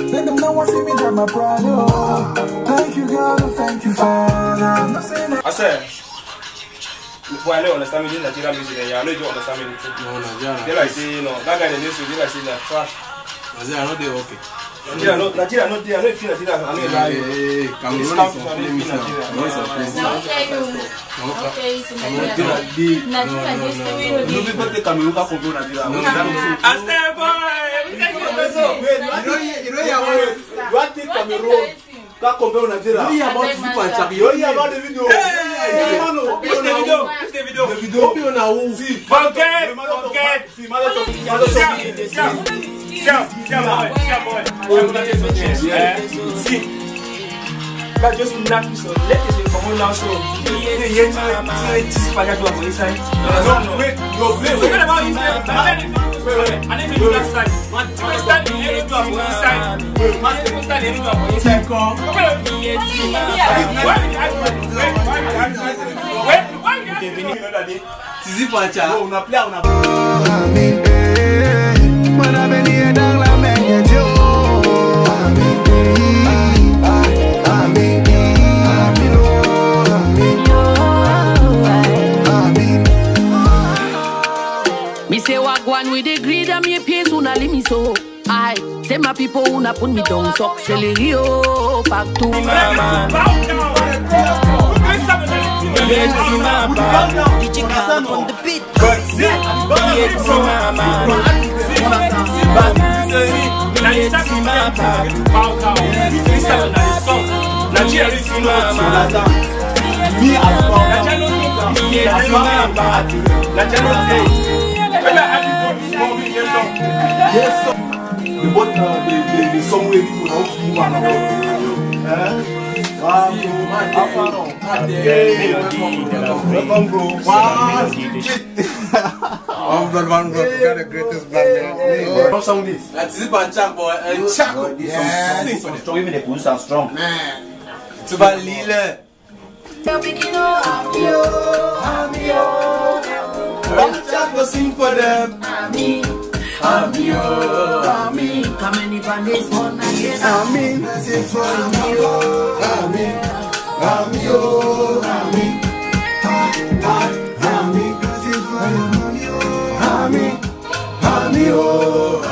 Let them know I see me drop my pride. Oh, thank you God, and thank you Father. I said, well, I don't understand me in Nigerian music, and I know you don't understand me. No, Nigeria. They like say, you know, that guy in the news, they like say that trash. Nigeria, not they okay. Nigeria, not there. I know if you Nigeria, I know you. Cameroon is on flames now. Okay, so Nigeria. No people take Cameroon to compare Nigeria. I said, boy, you know you want to take Cameroon. Can't compare Nigeria. You about to flip and chop. You about the video. It's the video. The video now. See, forget. See, but just not so. Let us come on now. So, inside. No, wait. Forget about inside. I didn't do last time. I stand in here to inside. I stand in here to inside. Wait. Tizi Pancha. No, una play una. Amin. Mana venir dans la main de Dieu. Me say wagwan with the greed and me pays una leave me so. I say my people una put me down so celery oh back to mama. On the beat. Yes, we bought the song where people now move on. Welcome, bro. Wow. One bro. You got the greatest black. What song this? That's Tizi Pancha, boy. Chaco. This song strong. Even the police are strong. Man. To Balile. Chaco sing for them. Amio. Come any bandits on again. Amin. Amin. Amio. Amin. Amin. Amin. Amio.